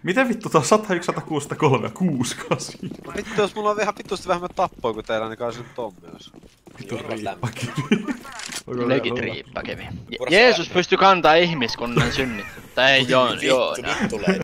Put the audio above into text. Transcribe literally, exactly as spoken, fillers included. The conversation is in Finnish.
Miten vittu tuo sata yksi, sata kuusi, sata kolme ja kuusi kasi? No vittu, jos mulla on ihan vittusti vähemmän tappoja kuin teillä, niin kai se nyt on myös. Vittu riippakivi. Legit riippakivi. Jeesus pystyi kantaa ihmiskunnan synnit. Tai ei joo, joo. Vittu, nyt tulee